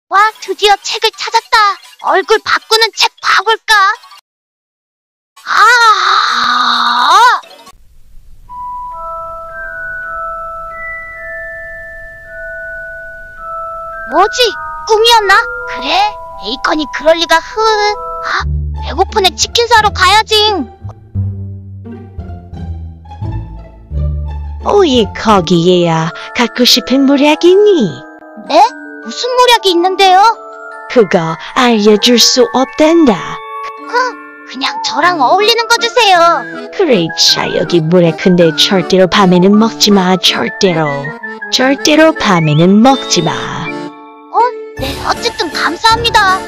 와, 드디어 책을 찾았다. 얼굴 바꾸는 책 봐볼까? 아! 뭐지? 꿈이었나? 그래? 베이컨이 그럴 리가 배고프네. 치킨 사러 가야지. 오이, 거기에야 갖고 싶은 모략이 있니? 네? 무슨 모략이 있는데요? 그거 알려줄 수 없단다. 그냥 저랑 어울리는 거 주세요. 그래, 자, 여기 모략. 근데 절대로 밤에는 먹지 마. 절대로 밤에는 먹지 마. 네, 어쨌든 감사합니다.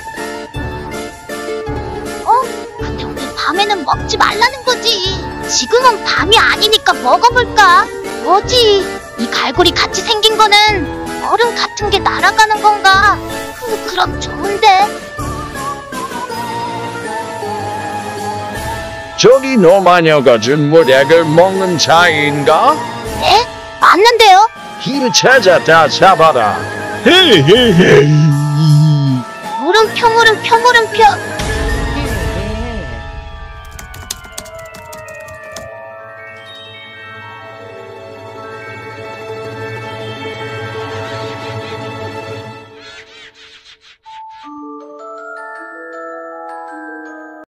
근데 왜 밤에는 먹지 말라는 거지? 지금은 밤이 아니니까 먹어볼까? 뭐지? 이 갈고리 같이 생긴 거는 얼음 같은 게 날아가는 건가? 그럼 좋은데? 저기 노마녀가 준 모략을 먹는 자인가? 네? 맞는데요? 힘을 찾았다. 잡아라. 헤헤헤. 물음표.